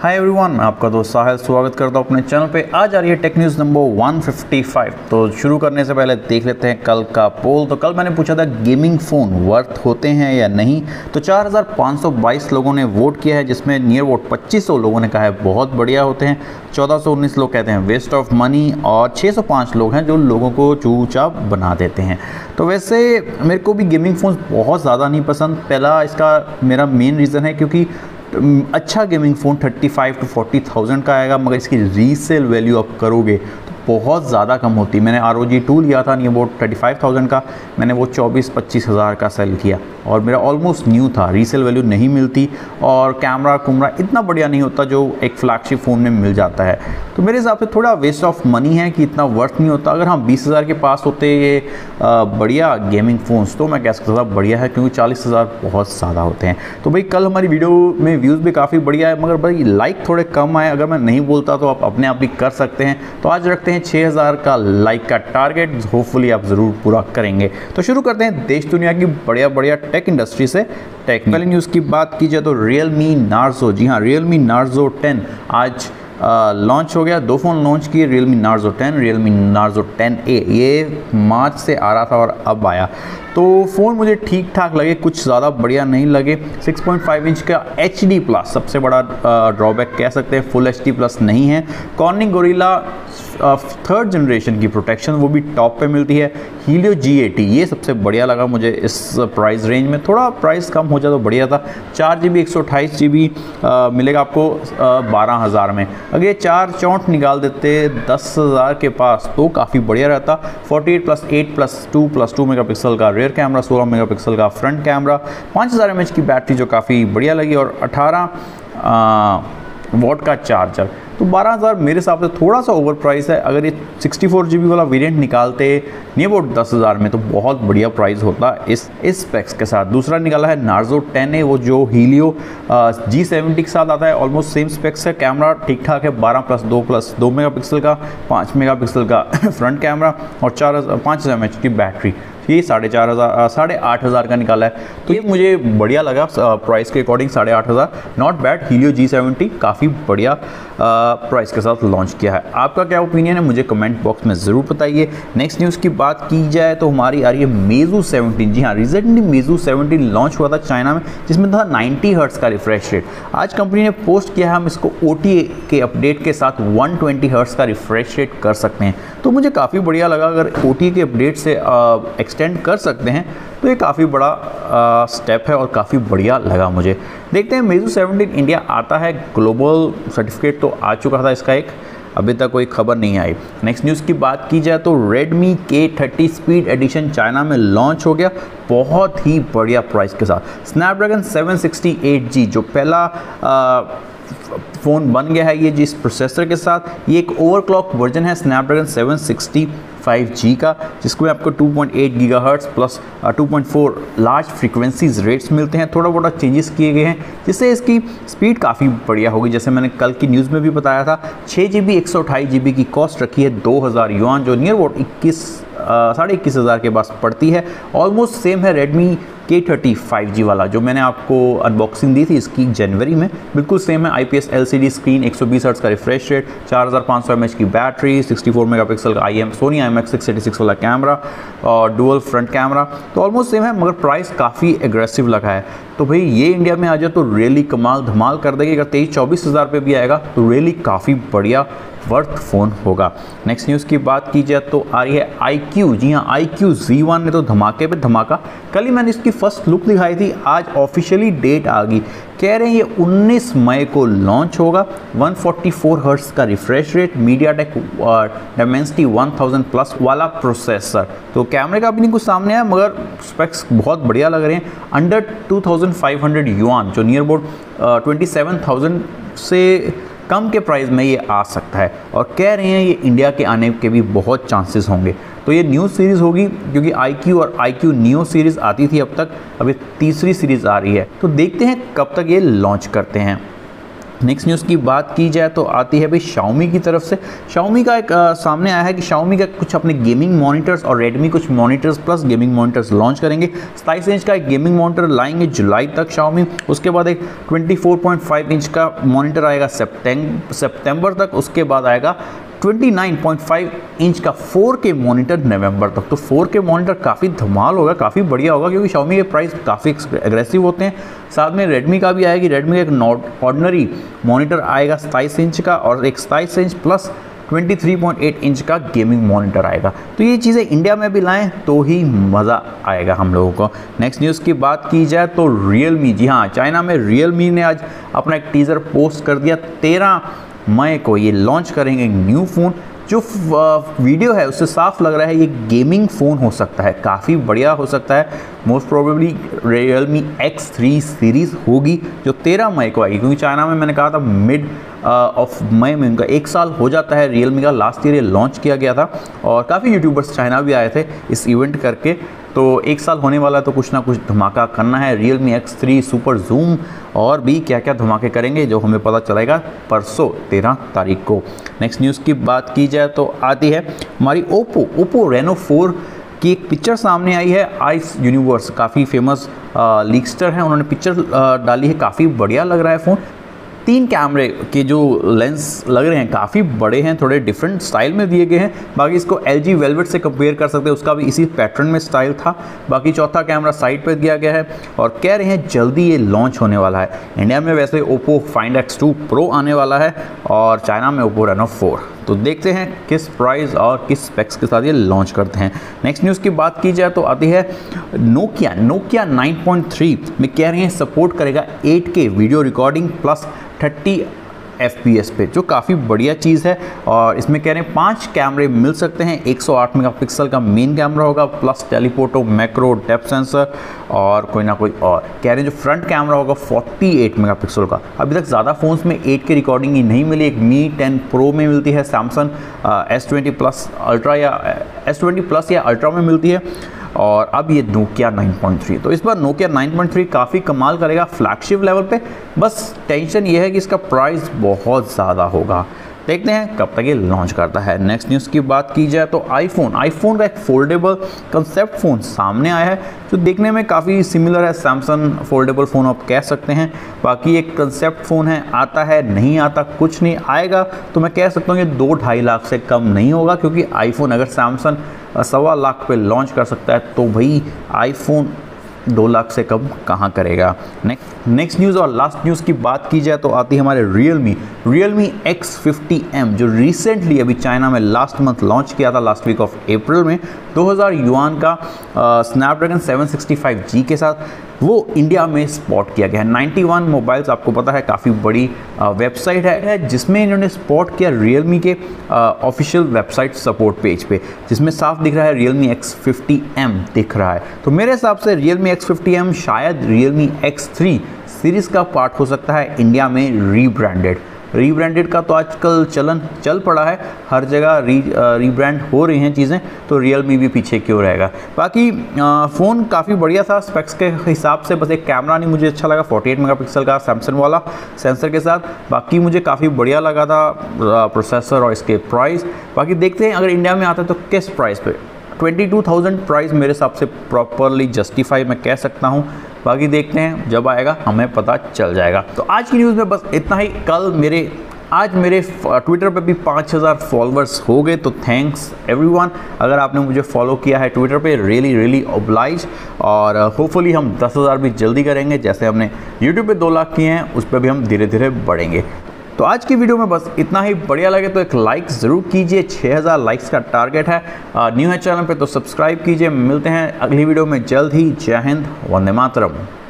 Hi everyone, मैं आपका दोस्त साहिल स्वागत करता हूँ अपने चैनल पे। आज आ रही है टेक न्यूज़ नंबर 155। तो शुरू करने से पहले देख लेते हैं कल का पोल। तो कल मैंने पूछा था गेमिंग फ़ोन वर्थ होते हैं या नहीं। तो 4522 लोगों ने वोट किया है, जिसमें नियर वोट 2500 लोगों ने कहा है बहुत बढ़िया होते हैं, 1419 लोग कहते हैं वेस्ट ऑफ मनी और 605 लोग हैं जो लोगों को चूचा बना देते हैं। तो वैसे मेरे को भी गेमिंग फ़ोन बहुत ज़्यादा नहीं पसंद। पहला इसका मेरा मेन रीज़न है क्योंकि अच्छा गेमिंग फ़ोन 35 to 40,000 का आएगा, मगर इसकी रीसेल वैल्यू आप करोगे तो बहुत ज़्यादा कम होती। मैंने ROG 2 लिया था नियर अबाउट 35,000 का, मैंने वो 24-25 हज़ार का सेल किया और मेरा ऑलमोस्ट न्यू था। रीसेल वैल्यू नहीं मिलती और कैमरा इतना बढ़िया नहीं होता जो एक फ्लैगशिप फ़ोन में मिल जाता है। तो मेरे हिसाब से थोड़ा वेस्ट ऑफ मनी है कि इतना वर्थ नहीं होता। अगर हम 20,000 के पास होते ये बढ़िया गेमिंग फ़ोन्स तो मैं कह सकता था बढ़िया है, क्योंकि 40,000 बहुत ज़्यादा होते हैं। तो भाई कल हमारी वीडियो में व्यूज़ भी काफ़ी बढ़िया है, मगर भाई लाइक थोड़े कम आए। अगर मैं नहीं बोलता तो आप अपने आप भी कर सकते हैं। तो आज रखते हैं 6,000 का लाइक का टारगेट, होपफुली आप ज़रूर पूरा करेंगे। तो शुरू करते हैं देश दुनिया की बढ़िया टेक इंडस्ट्री से। टेक पहले न्यूज़ की बात की जाए तो Realme Narzo, जी हाँ, Realme Narzo 10 आज लॉन्च हो गया। दो फ़ोन लॉन्च किए, Realme Narzo 10, Realme Narzo 10A। ये मार्च से आ रहा था और अब आया। तो फ़ोन मुझे ठीक ठाक लगे, कुछ ज़्यादा बढ़िया नहीं लगे। 6.5 इंच का HD प्लस सबसे बड़ा ड्रॉबैक कह सकते हैं, फुल HD प्लस नहीं है। कॉर्निंग गोरिल्ला 3rd जनरेशन की प्रोटेक्शन वो भी टॉप पे मिलती है। Helio G80 ये सबसे बढ़िया लगा मुझे इस प्राइस रेंज में। थोड़ा प्राइस कम हो जाए तो बढ़िया था। 4GB 128 GB मिलेगा आपको 12,000 में। अगर ये 4 चौंठ निकाल देते 10,000 के पास तो काफ़ी बढ़िया रहता। 48+8+2+2 मेगापिक्सल का रियर कैमरा, 16 मेगापिक्सल का फ्रंट कैमरा, 5000 mAh की बैटरी जो काफ़ी बढ़िया लगी और 18 वॉट का चार्जर। तो 12,000 मेरे हिसाब से थोड़ा सा ओवर प्राइस है। अगर ये 64GB वाला वेरिएंट निकालते नियर अबाउट 10,000 में तो बहुत बढ़िया प्राइस होता इस स्पेक्स के साथ। दूसरा निकाला है Narzo 10A, वो जो Helio G70 के साथ आता है। ऑलमोस्ट सेम स्पेक्स है। कैमरा ठीक ठाक है, 12+2+2 मेगापिक्सल का, 5 मेगापिक्सल का फ्रंट कैमरा और 5000 mAh की बैटरी। ये 8,500 का निकाला है। तो ये मुझे बढ़िया लगा प्राइस के according. 8,500 not bad. Helio G70 काफ़ी बढ़िया प्राइस के साथ लॉन्च किया है। आपका क्या ओपिनियन है मुझे कमेंट बॉक्स में ज़रूर बताइए। नेक्स्ट न्यूज़ की बात की जाए तो हमारी आ रही है Meizu 17। जी हाँ, रिसेंटली Meizu 17 लॉन्च हुआ था चाइना में, जिसमें था 90 हर्ट्ज़ का रिफ्रेश रेट। आज कंपनी ने पोस्ट किया है हम इसको OTA के अपडेट के साथ 120 हर्ट्ज़ का रिफ्रेश रेट कर सकते हैं। तो मुझे काफ़ी बढ़िया लगा। अगर OTA के अपडेट से एक्सटेंड कर सकते हैं तो ये काफ़ी बड़ा स्टेप है और काफ़ी बढ़िया लगा मुझे। देखते हैं Meizu 17 इंडिया आता है। ग्लोबल सर्टिफिकेट तो आ चुका था इसका, एक अभी तक कोई खबर नहीं आई। नेक्स्ट न्यूज़ की बात की जाए तो Redmi K30 speed edition China में लॉन्च हो गया, बहुत ही बढ़िया प्राइस के साथ। स्नैपड्रैगन 768G जो पहला फ़ोन बन गया है ये जिस प्रोसेसर के साथ। ये एक ओवरक्लॉक वर्जन है स्नैपड्रैगन 765G का, जिसको आपको 2.8 gigahertz plus 2.4 large frequencies rates मिलते हैं। थोड़ा बहुत चेंजेस किए गए हैं जिससे इसकी स्पीड काफ़ी बढ़िया होगी। जैसे मैंने कल की न्यूज़ में भी बताया था, 6GB 128GB की कॉस्ट रखी है 2,000 युआन, जो नियर अबाउट 21,500 के पास पड़ती है। ऑलमोस्ट सेम है Redmi K30 5G वाला जो मैंने आपको अनबॉक्सिंग दी थी इसकी जनवरी में, बिल्कुल सेम है। IPS LCD स्क्रीन, 120 हर्ट्ज़ का रिफ्रेश रेट, 4500 mAh की बैटरी, 64 मेगापिक्सल का सोनी IMX686 वाला कैमरा और डुअल फ्रंट कैमरा। तो ऑलमोस्ट सेम है, मगर प्राइस काफ़ी एग्रेसिव लगा है। तो भाई ये इंडिया में आ जाए तो रियली कमाल धमाल कर देगी। अगर 23-24 हज़ार पे भी आएगा तो रियली काफ़ी बढ़िया वर्थ फ़ोन होगा। नेक्स्ट न्यूज़ की बात की जाए तो आ रही है iQOO। जी हाँ, iQOO Z1 ने तो धमाके पे धमाका। कल ही मैंने इसकी फर्स्ट लुक दिखाई थी, आज ऑफिशियली डेट आ गई। कह रहे हैं ये 19 मई को लॉन्च होगा। 144 हर्ट्ज़ का refresh rate, MediaTek Dimensity 1000 plus वाला प्रोसेसर। तो कैमरे का भी नहीं कुछ सामने है, मगर स्पेक्स बहुत बढ़िया लग रहे हैं। अंडर 2,500 युआन जो नियर अबाउट 27,000 से कम के प्राइस में ये आ सकता है। और कह रहे हैं ये इंडिया के आने के भी बहुत चांसेस होंगे। तो ये न्यू सीरीज़ होगी क्योंकि iQOO और iQOO Neo सीरीज़ आती थी अब तक, अभी तीसरी सीरीज़ आ रही है। तो देखते हैं कब तक ये लॉन्च करते हैं। नेक्स्ट न्यूज़ की बात की जाए तो आती है भाई Xiaomi की तरफ से। Xiaomi का एक सामने आया है कि Xiaomi का कुछ अपने गेमिंग मॉनिटर्स और Redmi कुछ monitors plus gaming monitors launch करेंगे। 27 इंच का एक गेमिंग मॉनिटर लाएंगे जुलाई तक Xiaomi। उसके बाद एक 24.5 इंच का मॉनिटर आएगा सितंबर तक। उसके बाद आएगा 29.5 इंच का 4K मॉनिटर नवंबर तक। तो 4K मॉनिटर काफ़ी धमाल होगा, काफ़ी बढ़िया होगा, क्योंकि Xiaomi के प्राइस काफ़ी एग्रेसिव होते हैं। साथ में Redmi का भी आएगी। Redmi का एक ऑर्डिनरी मॉनिटर आएगा 27 इंच का, और एक 27 इंच प्लस 23.8 इंच का गेमिंग मॉनिटर आएगा। तो ये चीज़ें इंडिया में भी लाएं तो ही मज़ा आएगा हम लोगों को। नेक्स्ट न्यूज़ की बात की जाए तो Realme, जी हाँ, चाइना में Realme ने आज अपना एक टीज़र पोस्ट कर दिया। 13 मई को ये लॉन्च करेंगे न्यू फ़ोन। जो वीडियो है उससे साफ लग रहा है ये गेमिंग फ़ोन हो सकता है, काफ़ी बढ़िया हो सकता है। Most probably Realme X3 series होगी जो 13 मई को आएगी, क्योंकि चाइना में मैंने कहा था मिड ऑफ मई में उनका 1 साल हो जाता है। Realme का लास्ट ईयर ये लॉन्च किया गया था, और काफ़ी यूट्यूबर्स चाइना भी आए थे इस इवेंट करके। तो 1 साल होने वाला, तो कुछ ना कुछ धमाका करना है। Realme X3 सुपर जूम और भी क्या क्या धमाके करेंगे जो हमें पता चलेगा परसों 13 तारीख को। नेक्स्ट न्यूज़ की बात की जाए तो आती है हमारी Oppo Reno 4 की एक पिक्चर सामने आई है। आइस यूनिवर्स काफ़ी फेमस लीक्स्टर हैं, उन्होंने पिक्चर डाली है, काफ़ी बढ़िया लग रहा है फ़ोन। 3 कैमरे के जो लेंस लग रहे हैं काफ़ी बड़े हैं, थोड़े डिफरेंट स्टाइल में दिए गए हैं। बाकी इसको LG वेलवेट से कंपेयर कर सकते हैं, उसका भी इसी पैटर्न में स्टाइल था। बाकी चौथा कैमरा साइड पर दिया गया है, और कह रहे हैं जल्दी ये लॉन्च होने वाला है। इंडिया में वैसे Oppo Find X2 Pro आने वाला है, और चाइना में Oppo Reno 4। तो देखते हैं किस प्राइस और किस स्पेक्स के साथ ये लॉन्च करते हैं। नेक्स्ट न्यूज़ की बात की जाए तो आती है Nokia 9.3 में कह रहे हैं सपोर्ट करेगा 8K video recording plus 30 FPS पे, जो काफ़ी बढ़िया चीज़ है। और इसमें कह रहे हैं 5 कैमरे मिल सकते हैं। 108 मेगापिक्सल का मेन कैमरा होगा, plus telephoto, macro, depth sensor और कोई ना कोई और। कह रहे हैं जो फ्रंट कैमरा होगा 48 मेगापिक्सल का। अभी तक ज़्यादा फ़ोन्स में 8K रिकॉर्डिंग ही नहीं मिली। एक Mi 10 Pro में मिलती है, सैमसंग S20 Plus अल्ट्रा या S20 Plus या अल्ट्रा में मिलती है, और अब ये Nokia 9.3। तो इस बार Nokia 9.3 काफ़ी कमाल करेगा फ्लैगशिप लेवल पे। बस टेंशन ये है कि इसका प्राइस बहुत ज़्यादा होगा। देखते हैं कब तक ये लॉन्च करता है। नेक्स्ट न्यूज़ की बात की जाए तो आईफोन का एक फोल्डेबल कंसेप्ट फ़ोन सामने आया है, जो देखने में काफ़ी सिमिलर है सैमसंग फोल्डेबल फ़ोन आप कह सकते हैं। बाकी एक कंसेप्ट फ़ोन है, आता है नहीं आता कुछ नहीं, आएगा तो मैं कह सकता हूँ कि 2-2.5 लाख से कम नहीं होगा, क्योंकि आईफोन अगर सैमसंग 1.25 लाख पे लॉन्च कर सकता है तो भाई आईफोन 2 लाख से कम कहाँ करेगा। नेक्स्ट न्यूज़ और लास्ट न्यूज़ की बात की जाए तो आती है हमारे Realme X50M, जो रिसेंटली अभी चाइना में लास्ट मंथ लॉन्च किया था, लास्ट वीक ऑफ अप्रैल में। 2000 युआन का स्नैपड्रैगन 765G के साथ वो इंडिया में स्पॉट किया गया है। 91 मोबाइल्स, आपको पता है काफ़ी बड़ी वेबसाइट है जिसमें इन्होंने स्पॉट किया Realme के ऑफिशियल वेबसाइट सपोर्ट पेज पे, जिसमें साफ दिख रहा है Realme X50M दिख रहा है। तो मेरे हिसाब से Realme X50M शायद Realme X3 सीरीज़ का पार्ट हो सकता है इंडिया में रीब्रांडेड का तो आजकल चलन चल पड़ा है, हर जगह रीब्रांड हो रही हैं चीज़ें, तो Realme भी पीछे क्यों रहेगा। बाकी फ़ोन काफ़ी बढ़िया था स्पेक्स के हिसाब से, बस एक कैमरा नहीं मुझे अच्छा लगा 48 मेगापिक्सल का सैमसंग वाला सेंसर के साथ। बाकी मुझे काफ़ी बढ़िया लगा था प्रोसेसर और इसके प्राइस। बाकी देखते हैं अगर इंडिया में आता है तो किस प्राइस पे। 22,000 प्राइस मेरे हिसाब से प्रॉपरली जस्टिफाई मैं कह सकता हूँ। बाकी देखते हैं जब आएगा हमें पता चल जाएगा। तो आज की न्यूज़ में बस इतना ही। आज मेरे ट्विटर पे भी 5000 फॉलोअर्स हो गए, तो थैंक्स एवरीवन। अगर आपने मुझे फॉलो किया है ट्विटर पे, रियली ऑब्लाइज। और होपफुली हम 10,000 भी जल्दी करेंगे, जैसे हमने यूट्यूब पे 2 लाख किए हैं उस पर भी हम धीरे धीरे बढ़ेंगे। तो आज की वीडियो में बस इतना ही। बढ़िया लगे तो एक लाइक ज़रूर कीजिए, 6000 लाइक्स का टारगेट है। न्यू है चैनल पे तो सब्सक्राइब कीजिए। मिलते हैं अगली वीडियो में जल्द ही। जय हिंद, वंदे मातरम।